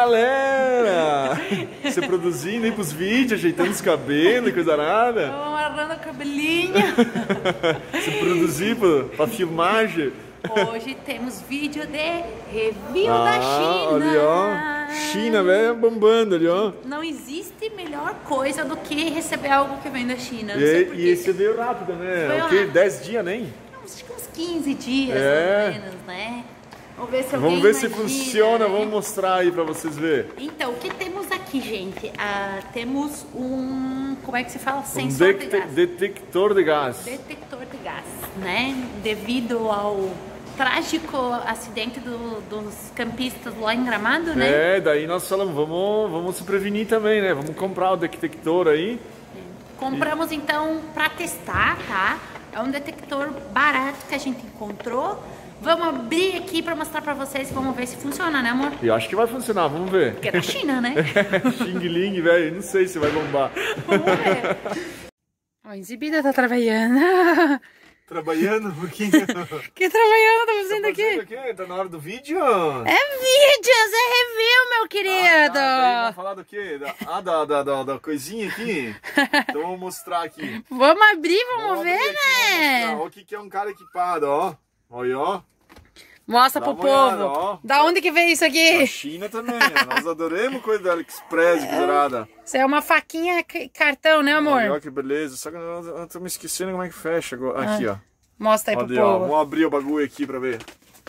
galera! Você produzindo aí pros vídeos, ajeitando os cabelos e coisa nada? Tô amarrando o cabelinho. Você produzir pra filmagem? Hoje temos vídeo de review da China. Ali, ó. China, velho, bombando ali, ó. Não existe melhor coisa do que receber algo que vem da China. E esse veio rápido, né? Veio O quê? rápido. 10 dias, nem? Acho que uns 15 dias, É. mais ou menos, né? Vamos ver se Vamos ver se imagina, funciona, né? vamos mostrar aí pra vocês verem. Então, o que temos aqui, gente? Temos um, como é que se fala? Sensor de gás. Detector de gás. Detector de gás, né? Devido ao trágico acidente dos campistas lá em Gramado, né? Daí nós falamos, vamos se prevenir também, né? Vamos comprar o detector aí. Compramos então para testar, tá? É um detector barato que a gente encontrou. Vamos abrir aqui para mostrar para vocês e vamos ver se funciona, né, amor? E acho que vai funcionar, vamos ver. Porque é da China, né? Xing Ling, velho, não sei se vai bombar. Vamos ver. Ó, a exibida tá trabalhando. Trabalhando? Por quê? Que trabalhando tá fazendo aqui? O quê? Tá na hora do vídeo? É vídeos, é review, meu querido. Daí vamos falar do quê? Da coisinha aqui? Então vamos mostrar aqui. Vamos abrir, vamos ver, abrir aqui, né? Olha o que é um cara equipado, ó. Olha, ó. Mostra Dá pro uma olhada, povo. ó. Da onde que veio isso Da aqui? China também. Nós adoramos coisa da AliExpress, coisa. Isso é uma faquinha cartão, né, amor? Olha que beleza. Só que eu tô me esquecendo como é que fecha agora. Aqui, ó. Mostra aí pro Olha, ó. povo. Vamos abrir o bagulho aqui pra ver.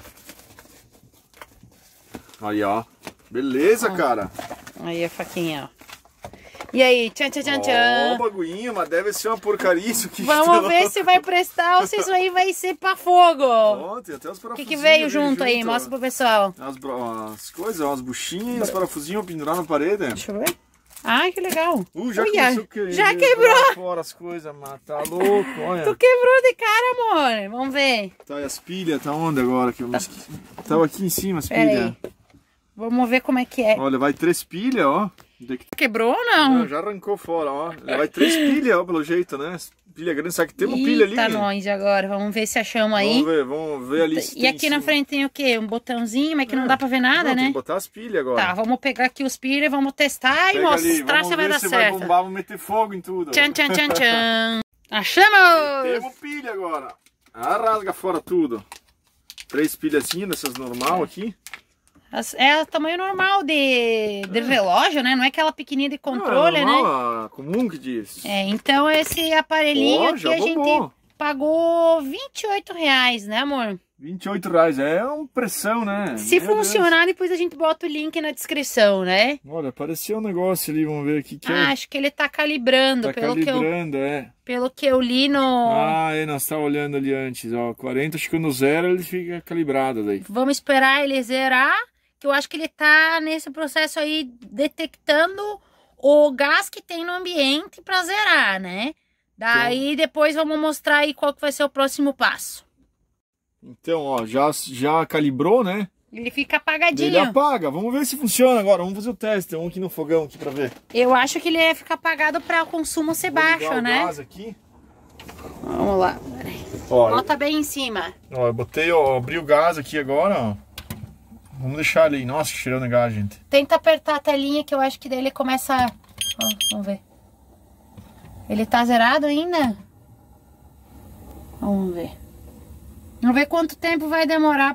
Aí, ó. Beleza, cara. Aí a faquinha, ó. E aí, tchan, tchan, tchan, Ó, tchan. o bagulhinho, mas deve ser uma porcaria isso aqui. Vamos ver se vai prestar ou se isso aí vai ser pra fogo. Ó, tem até os O parafusinhos. que veio ali junto aí? Mostra pro pessoal. As coisas, ó, as buchinhas, os parafusinhos pendurados na parede. Deixa eu ver. Ai, que legal. Já Olha, começou a querer já quebrou. jogar fora as coisas, mas tá louco, olha. Tu quebrou de cara, amor. Vamos ver. Tá, e as pilhas, tá onde agora? Que eu me esqueci. Tava aqui em cima as Pera pilhas. aí. Vamos ver como é que é. Olha, vai 3 pilhas, ó. Quebrou ou não? Já arrancou fora, ó. Ele vai 3 pilhas, ó, pelo jeito, né? Pilha grande, sabe que tem uma pilha ali? Eita, nós agora. Vamos ver se achamos aí. Vamos ver ali se E tem aqui em na cima. frente tem o quê? Um botãozinho, mas que não dá pra ver nada, Não, né? tem que botar as pilhas agora. Tá, vamos pegar aqui os pilhas, vamos testar e Pega ali, mostrar vamos se vai ver dar se certo. vai bombar, vamos meter fogo em tudo. Tchan, tchan, tchan, tchan. Achamos! Temos pilha agora. Rasga fora tudo. 3 pilhazinhas dessas normal aqui. É o tamanho normal de relógio, né? Não é aquela pequenininha de controle, né? normal, comum que diz. Então esse aparelhinho aqui já a gente bombou. pagou R$28, né, amor? R$28, é uma pressão, né? Se Meu funcionar, depois a gente bota o link na descrição, né? Deus. Olha, apareceu um negócio ali, vamos ver o que é. Acho que ele tá calibrando, Tá calibrando, pelo que eu li no... nós tá olhando ali antes, ó. 40, acho que no 0 ele fica calibrado daí. Vamos esperar ele zerar, que eu acho que ele tá nesse processo aí detectando o gás que tem no ambiente para zerar, né? Daí depois vamos mostrar aí qual que vai ser o próximo passo. Então, ó, já calibrou, né? Ele fica apagadinho. Ele apaga, vamos ver se funciona agora, vamos fazer o teste, vamos aqui no fogão aqui pra ver. Eu acho que ele ia ficar apagado para o consumo ser Vou ligar baixo, o né? gás aqui. Vamos lá. Peraí. Ó, Bota bem em cima. ó, eu botei, ó, abri o gás aqui agora, ó. Vamos deixar ali. Nossa, que cheirando de gás, gente. Tenta apertar a telinha que eu acho que daí ele começa... Ó, vamos ver. Ele tá zerado ainda? Vamos ver. Vamos ver quanto tempo vai demorar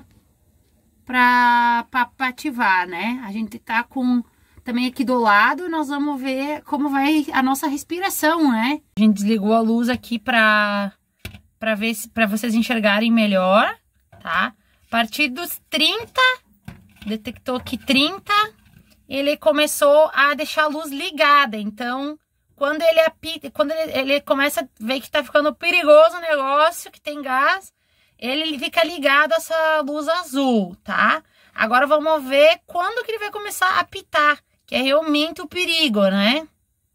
pra ativar, né? A gente tá com... Também aqui do lado, nós vamos ver como vai a nossa respiração, né? A gente desligou a luz aqui pra ver para vocês enxergarem melhor, tá? A partir dos 30, detectou que 30, ele começou a deixar a luz ligada. Então, quando ele apita, quando ele começa a ver que tá ficando perigoso o negócio, que tem gás, ele fica ligado a essa luz azul, tá? Agora vamos ver quando que ele vai começar a apitar, que é realmente o perigo, né?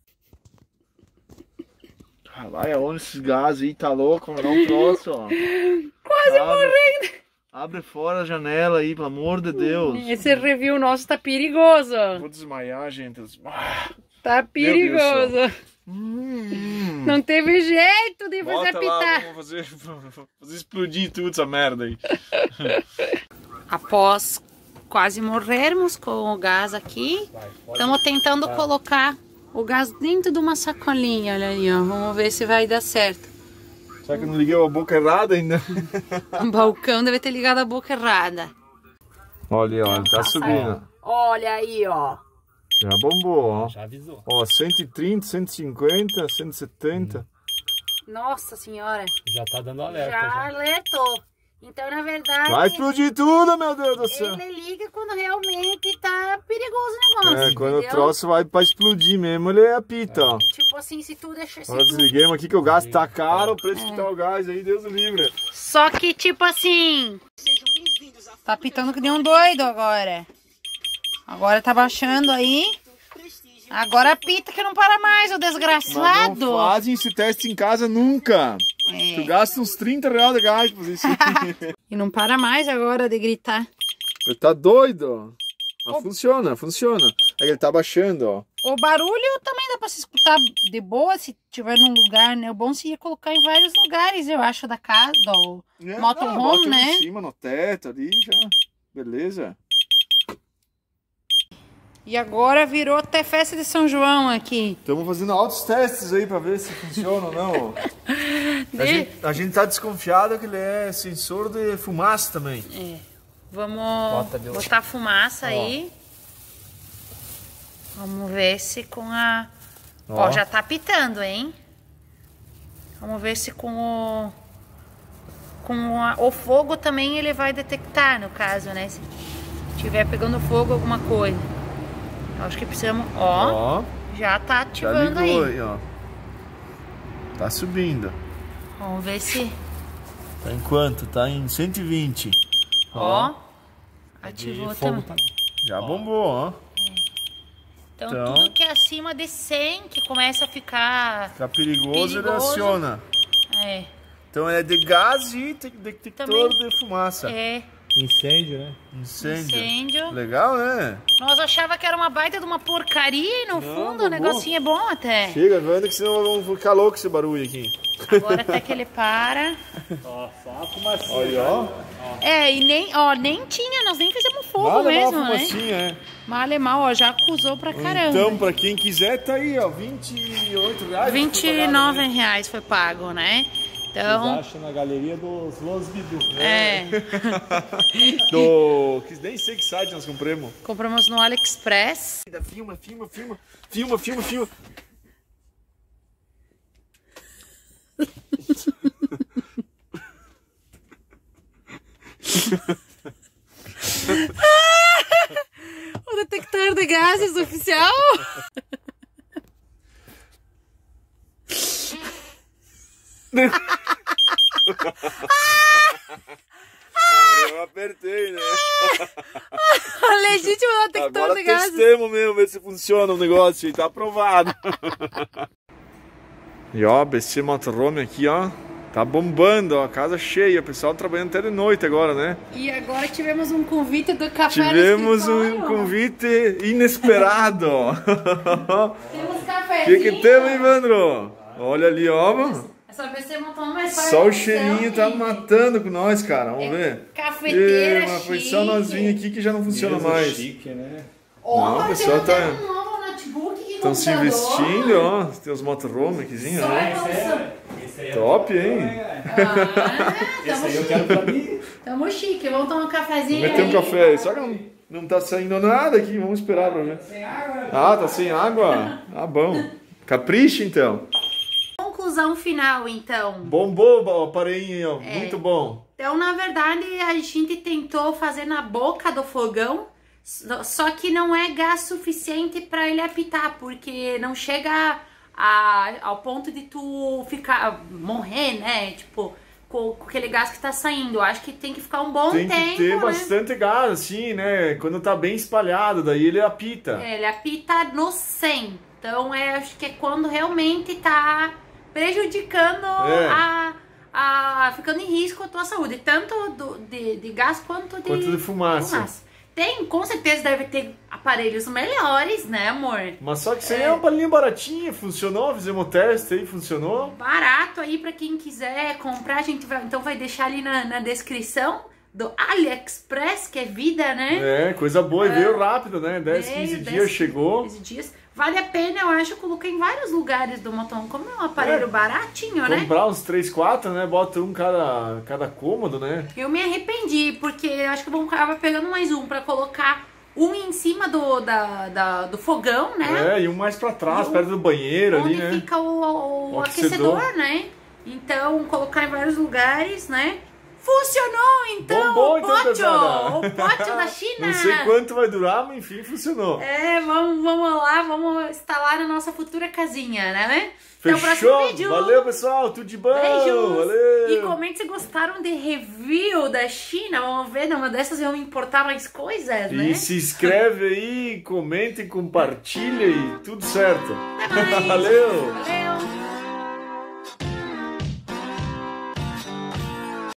Vai aonde esses gases aí, tá louco, não um troço, ó. Quase morrendo. Abre fora a janela aí, pelo amor de Deus. Esse review nosso tá perigoso. Vou desmaiar, gente. Tá perigoso. Não teve jeito de você apitar. Lá, vamos fazer explodir tudo essa merda aí. Após quase morrermos com o gás aqui. Estamos tentando colocar o gás dentro de uma sacolinha, olha aí, ó. Vamos ver se vai dar certo. Será que eu não liguei a boca errada ainda? O balcão deve ter ligado a boca errada. Olha, ó, tá subindo. Olha aí, ó. Já bombou, ó. Já avisou. Ó, 130, 150, 170. Nossa senhora. Já tá dando alerta. Já alertou. Então, na verdade... Vai explodir tudo, meu Deus do céu. Ele liga quando realmente tá perigoso o negócio, Quando entendeu? o troço vai pra explodir mesmo, ele apita, ó. Tipo assim, se tu deixa... Agora desliguemos aqui que o gás tá caro, o preço que tá o gás aí, Deus o livre. Só que, tipo assim... Tá pitando que nem um doido agora. Agora tá baixando aí. Agora pita que não para mais, o Mas desgraçado. não fazem esse teste em casa nunca. Tu gasta uns 30 reais de gás pra fazer isso. E não para mais agora de gritar. Ele tá doido. Mas funciona, funciona. É que ele tá baixando, ó. O barulho também dá pra se escutar de boa se tiver num lugar, né? O bom seria colocar em vários lugares, eu acho, da casa, do motorhome, bota né? em cima, no teto ali, já. Beleza. E agora virou até festa de São João aqui. Estamos fazendo altos testes aí pra ver se funciona ou não. A gente tá desconfiado que ele é sensor de fumaça também. É. Vamos botar fumaça aí. Vamos ver se com a... Ó, já tá pitando, hein? Vamos ver se com o fogo também ele vai detectar, no caso, né? Se tiver pegando fogo alguma coisa. Acho que precisamos... Ó, já tá ativando já ligou aí. Ó. Tá subindo. Vamos ver se... Tá em quanto? Tá em 120. Ó, ativou também. Já bombou, ó. Então, tudo que é acima de 100, que começa a ficar... Tá perigoso, ele aciona. É. Então é de gás e detector Também de fumaça. É. Incêndio, né? Incêndio. Legal, né? Nós achava que era uma baita de uma porcaria e no fundo o negocinho é bom até. Chega, vendo que senão vamos ficar louco esse barulho aqui. Agora até que ele para. Ó, só uma fumacinha. Olha, ó. É, e nem tinha, nós nem fizemos fogo Vale mesmo, uma né? fumacinha, é. Mal é mal, ó, já acusou pra caramba. Então, pra quem quiser, tá aí, ó, 28 reais. 29 reais foi pago, né? Então... Vocês acham na galeria dos Los Bidu. né? É. Que nem sei que site nós compramos. Compramos no AliExpress. Filma. O detector de gases oficial. Eu apertei, né? Legítimo detector Agora de gases. testemos mesmo, ver se funciona o negócio e tá aprovado. E ó, BC Motorhome aqui, ó. Tá bombando, ó, casa cheia, o pessoal trabalhando até de noite agora, né? E agora tivemos um convite do café. Tivemos um convite inesperado, ó. Temos O cafezinho. que temos, Ivandro? Olha ali, ó, mano. Essa BC Motorhome é Só o cheirinho tá matando com nós, cara. Vamos ver. Cafeteira Mas foi chique. só nós vir aqui que já não funciona mais. Chique, né? Ó, Não, o pessoal tá... um novo notebook e Estão se computador. investindo, ó. Tem os motorhome aquizinho, né? Esse aí Top, hein? Esse aí eu quero pra mim. Tamo chique, vamos tomar um cafezinho. Meter um aí. café aí. Só que não tá saindo nada aqui. Vamos esperar pra ver. Ah, tá sem água? Ah, bom. Capricha, então. Conclusão final, então. Bombou o aparelhinho, ó. Muito bom. Então, na verdade, a gente tentou fazer na boca do fogão, só que não é gás suficiente para ele apitar, porque não chega ao ponto de tu morrer, né? Tipo, com aquele gás que tá saindo. Eu acho que tem que ficar um bom tempo, Tem que ter né? bastante gás, assim, né? Quando tá bem espalhado, daí ele apita. É, ele apita no 100. Então, acho que é quando realmente tá prejudicando ficando em risco a tua saúde, tanto de gás quanto de fumaça. Com certeza deve ter aparelhos melhores, né, amor? Mas só que isso aí é uma palhinha baratinha, funcionou, fizemos o teste aí, funcionou. Barato aí pra quem quiser comprar, a gente vai deixar ali na descrição do AliExpress, que é vida, né? É, coisa boa, e veio rápido, né? 10, 15 dias chegou. 15 dias. Vale a pena, eu acho, colocar em vários lugares do motorhome. Como é um aparelho baratinho, né? Comprar uns 3, 4, né? Bota um cada cômodo, né? Eu me arrependi, porque eu acho que eu vou acabar pegando mais um pra colocar um em cima do fogão, né? É, e um mais pra trás, perto do banheiro ali, né? Onde fica o aquecedor, né? Então, colocar em vários lugares, né? Funcionou, então, Bombom, o pote da China. Não sei quanto vai durar, mas enfim, funcionou. É, vamos lá, vamos instalar a nossa futura casinha, né? Até o próximo Fechou? vídeo. Valeu, pessoal, tudo de bom. Beijos. Valeu. E comente se gostaram de review da China. Vamos ver, numa dessas vão importar mais coisas, né? E se inscreve aí, comenta e compartilha e tudo certo. Até mais. Valeu. Valeu.